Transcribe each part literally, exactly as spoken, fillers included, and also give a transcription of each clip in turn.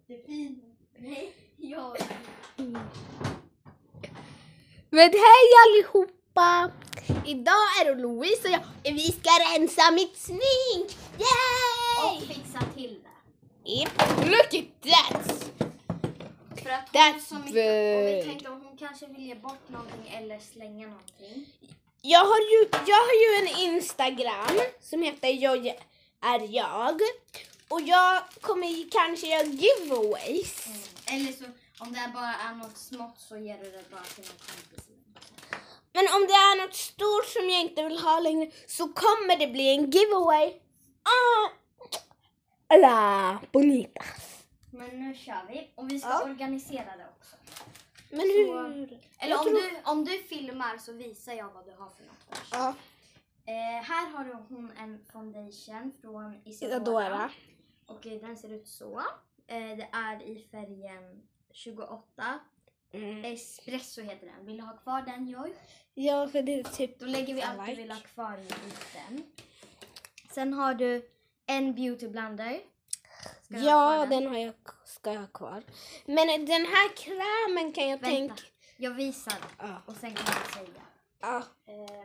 jättefin. Nej, ja. Men hej allihopa! Idag är det Louise och jag. Vi ska rensa mitt smink! Yay! Och fixa till det. Yep. Look at that! För att That's hon så mycket, och vi good. tänkte om hon kanske vill ge bort någonting eller slänga någonting. Jag har ju, jag har ju en Instagram som heter Jag är jag. Och jag kommer kanske göra giveaways. Mm. Eller så om det bara är något smått så ger du det bara till någon kompis. Men om det är något stort som jag inte vill ha längre så kommer det bli en giveaway. Ah. Alla bonitas. Men nu kör vi. Och vi ska Ja. organisera det också. Men Så, hur? eller om, tror... du, om du filmar så visar jag vad du har för något först. Ja. Eh, här har du hon en foundation från Isadora. Isadora. Och eh, den ser ut så. Eh, det är i färgen tjugoåtta. Mm. Espresso heter den. Vill du ha kvar den, Joy? Ja, för det är typ... Då lägger vi allt like. du vill ha kvar i den. Sen har du en beauty blender. Ska du ha Ja, kvar den har jag, ska jag ha kvar. Men den här krämen kan jag Vänta. tänka... Jag visar Ja. och sen kan jag säga. Ja. Eh,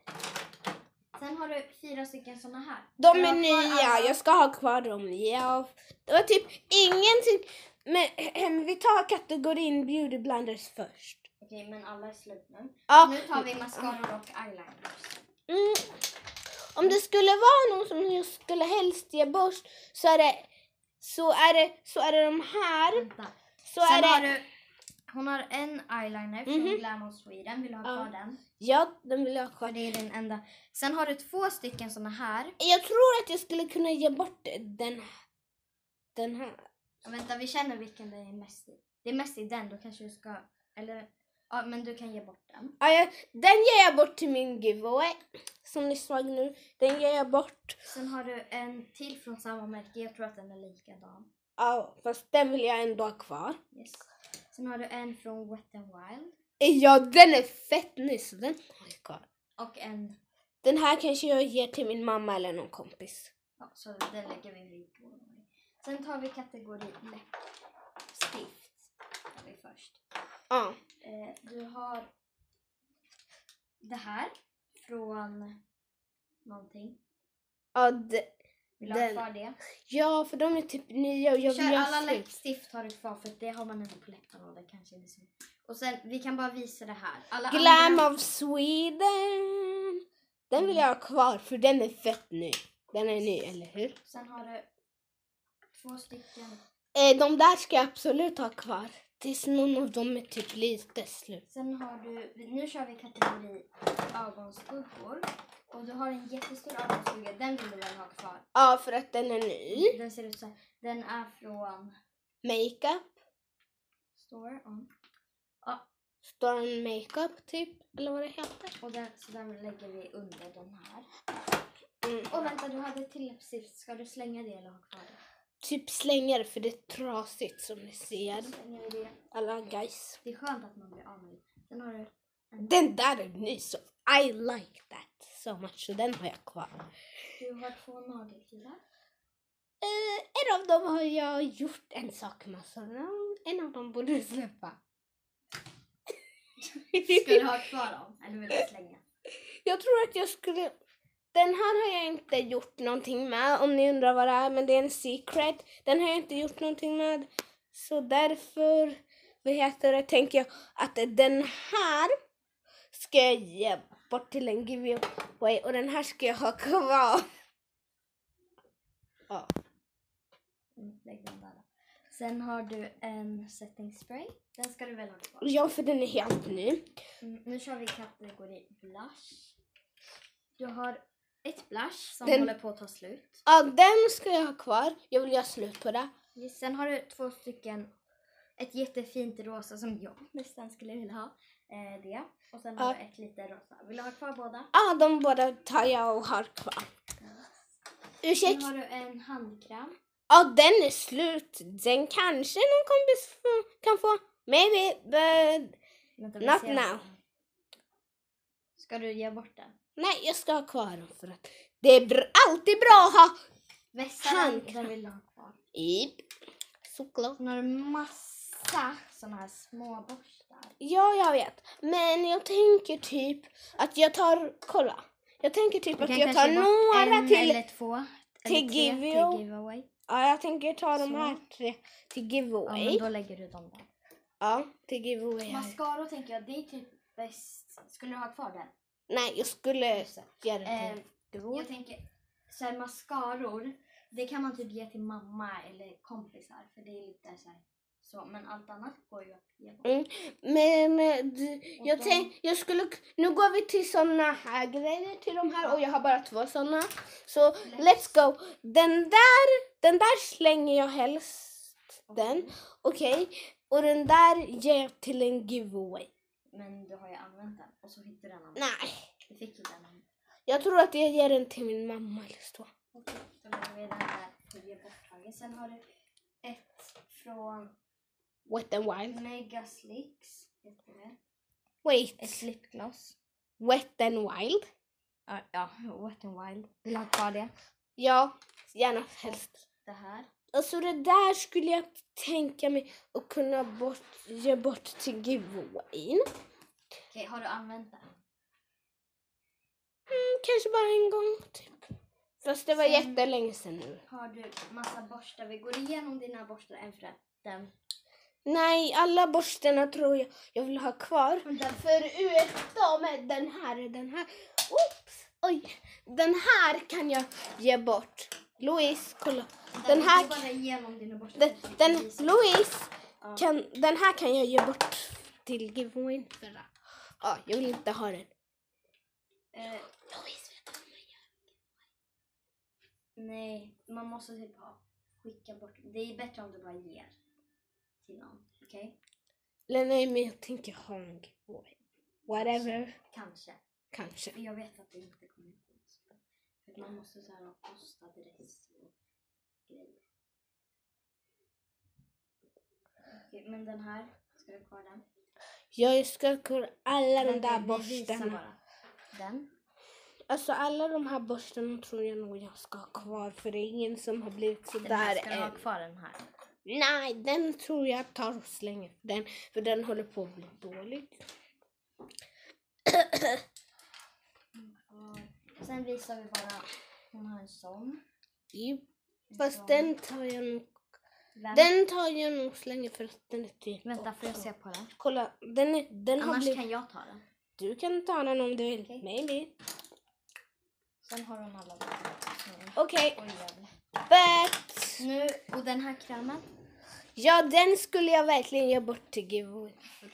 sen har du fyra stycken såna här. De Ska du är ha kvar nya, alla? jag ska ha kvar dem. Ja. Det var typ ingenting... Men vi tar kategorin beauty blenders först. Okej, men alla är slut nu. Ja. Nu tar vi mascaror och eyeliners. Mm. Om det skulle vara någon som jag skulle helst ge bort så är det så är det så är det de här. Vänta. Så Sen är har det du, hon har en eyeliner från Mhm. Glam of Sweden. Vill du ha kvar Ja. den? ja, den vill jag ha För kvar. det är den enda. Sen har du två stycken såna här. Jag tror att jag skulle kunna ge bort den den här. Ja, vänta, vi känner vilken det är mest i. Det är mest i den, då kanske du ska, eller, ja men du kan ge bort den. Ja, jag, den ger jag bort till min giveaway. Som ni såg nu. Den ger jag bort. Sen har du en till från samma märke, jag tror att den är likadan. Ja, fast den vill jag ändå ha kvar. Yes. Sen har du en från Wet n Wild. Ja, den är fett nyss. Den har jag kvar. Och en, Den här kanske jag ger till min mamma eller någon kompis. ja så den lägger vi vid. Sen tar vi kategori läppstift. Tar vi först. Ja. Eh, du har det här från någonting. Ja, de, Vill du ha Den. kvar det? ja, för de är typ nya och jag vill Kör göra alla slut. läppstift har du kvar för det har man inte på läpparna och det kanske är så. Och sen vi kan bara visa det här. Alla Glam andra, of Sweden. Den vill jag ha kvar för den är fett ny. Den är ny, eller hur? sen har du två stycken. Eh, de där ska jag absolut ha kvar. Tills någon av dem är typ lite slut. Sen har du, nu kör vi kategori ögonskuggor. Och du har en jättestor ögonskugga, den vill du väl ha kvar? Ja, för att den är ny. Den ser ut så här. Den är från Makeup. Store On. Storm Makeup typ. Eller vad det heter. Och den, så den lägger vi under den här. Mm. Och vänta, du hade ett till läppstift. Ska du slänga det eller ha kvar det? Typ slänger för det är trasigt som ni ser. Slänger vi det. Alla guys. Det är skönt att man blir av med det. Sen har du Den där är ny så I like that so much. Så den har jag kvar. Du har två nagelkilar. Uh, en av dem har jag gjort en sak med. Så en av dem borde släppa. Ska du ha kvar dem? Eller vill du slänga? Jag tror att jag skulle... Den här har jag inte gjort någonting med. Om ni undrar vad det är. Men det är en secret. Den har jag inte gjort någonting med. Så därför... Vad heter det? Tänker jag att den här ska jag ge bort till en giveaway. Och den här ska jag ha kvar. Ja. Mm, lägg den där. Sen har du en setting spray. Den ska du väl ha kvar. Ja, för den är helt ny. Mm, nu kör vi kategori blush. Du har ett blush som Den- håller på att ta slut. Ja, den ska jag ha kvar. Jag vill göra slut på det. Sen har du två stycken. Ett jättefint rosa som jag nästan skulle vilja ha. Eh, det. Och sen har Ja. du ett lite rosa. Vill du ha kvar båda? Ja, de båda tar jag och har kvar. Sen Ursäkta. har du en handkräm. Ja, den är slut. Den kanske någon kompis få- kan få. Maybe, but Vänta, vi not ser. now. Ska du ge bort den? Nej, jag ska ha kvar dem för att det är br- alltid bra att ha Vässa den, handkräm. den vill du ha kvar. Yep. Såklart. Sen har du massa såna här små borstar. Ja, jag vet. Men jag tänker typ att jag tar, kolla. Jag tänker typ att jag tar några en till, eller två. till eller tre give- till giveaway. ja, jag tänker ta de Så. här tre till Ja, giveaway. men då lägger du dem där. Ja, till giveaway. här. Mascara tänker jag, det är typ bäst. Skulle du ha kvar den? Nej, jag skulle Just det. göra det Eh, till grå. Jag tänker, så här mascaror, det kan man typ ge till mamma eller kompisar. För det är lite så här, så. Men allt annat går ju att ge bort. Mm. Men eh, d- jag de- tänkte, jag skulle, nu går vi till såna här grejer till de här och jag har bara två såna. Så let's go. Den där, den där slänger jag helst. Den, okej. Och den där ger jag till en giveaway. Men du har ju använt den och så fick du den använd. Nej, Du fick ju den använd. jag tror att jag ger den till min mamma eller så. Okej, då lägger vi den där på ge borttaget. Sen har du ett från Wet and Wild. Mega Slicks. Heter det. Ett Wait, lipgloss. Wet and Wild? Ja, ja, Wet n Wild. Vill du ha kvar det? Ja, gärna helst. Det här. Alltså det där skulle jag tänka mig att kunna bort, ge bort till giveawayn. Okej, har du använt den? Mm, kanske bara en gång typ. Fast det var Sen- jättelänge sedan nu. Har du massa borstar? Vi går igenom dina borstar en för en. Nej, alla borstarna tror jag jag vill ha kvar. Men den- Förutom den här, den här. Oops, oj. Den här kan jag ge bort. Louise, kolla. Den Vi här, går bara igenom dina borstar. den, den, Louise, Ja. kan, den här kan jag ge bort till giveawayn. För, ja, jag vill inte ha den. Eh, Louise, vet du vad man gör? nej, man måste typ ha, skicka bort. Det är bättre om du bara ger till någon. Okej? Eller nej, men jag tänker ha en giveaway. Whatever. Kanske. Kanske. För jag vet att det inte kommer gå. För att man måste så här ha postadress och grejer. Okej, men den här, ska du ha kvar den? Jag ska kolla alla de Men där vi- vi visar borstarna. bara. Den. Alltså alla de här borstarna tror jag nog jag ska ha kvar. För det är ingen som har blivit Den här, sådär ska du ha än. kvar den här? Nej, den tror jag tar och slänger. Den, för den håller på att bli dålig. Och sen visar vi bara, hon har en sån. Jo, En fast sån. den tar jag nog. Vem? Den tar jag nog slänger för att den är typ. Vänta, får jag se på den? Kolla, den, är, den har Annars blivit. kan jag ta den. Du kan ta den om du vill. Okej. Maybe. Sen har hon alla de här. Okej, Oj, jävlar. but. Nu, och den här krämen. Ja, den skulle jag verkligen ge bort till giveaway.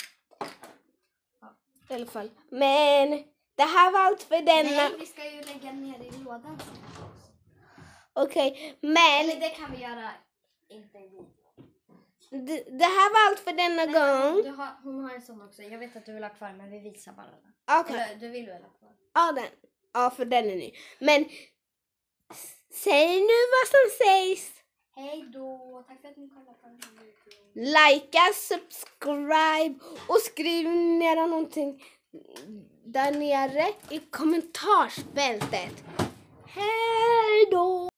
I alla fall. Men det här var allt för denna. Nej, vi ska ju lägga ner i lådan. Okej, men Eller det kan vi göra inte i video. det, det här var allt för denna gång. Du har, hon har en sån också. Jag vet att du vill ha kvar, men vi visar bara den. Okej, Eller du vill väl ha kvar? ja den. Ja, för den är ny. Men s- säg nu vad som sägs. Hej då! Tack för att ni kollade på den här videon. Likea, subscribe och skriv ner någonting där nere i kommentarsfältet. Hej då!